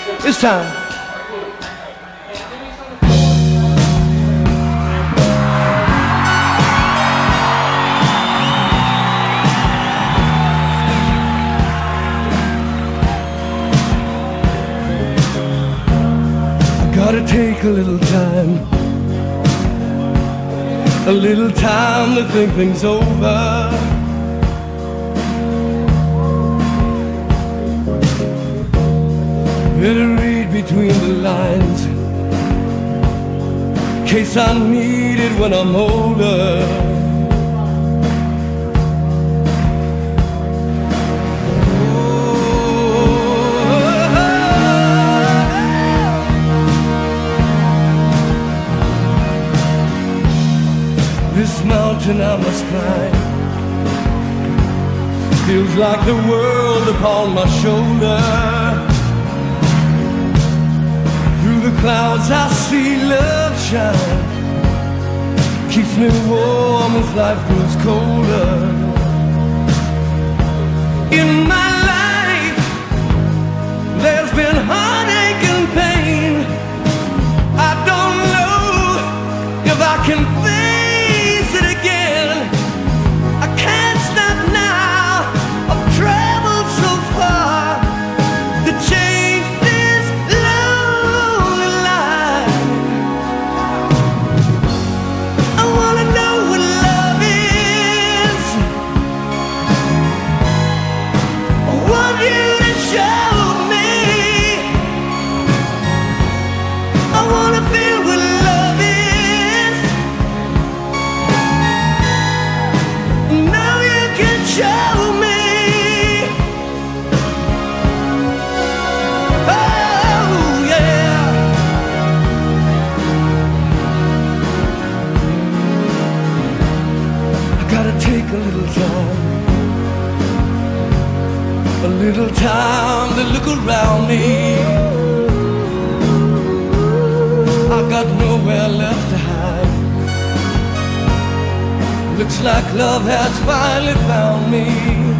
It's time. Gotta take a little time to think things over. Better read between the lines, in case I need it when I'm older. This mountain I must climb feels like the world upon my shoulder. Through the clouds I see love shine, keeps me warm as life grows colder. In my life there's been heartache and pain. I don't know if I can face it again. I can't stop now. I've traveled so far to change this lonely life. I wanna know what love is. I want you to show me. I wanna feel what love is. Now you can show me. Oh yeah. I gotta take a little time to look around me. I got nowhere left to hide. Looks like love has finally found me.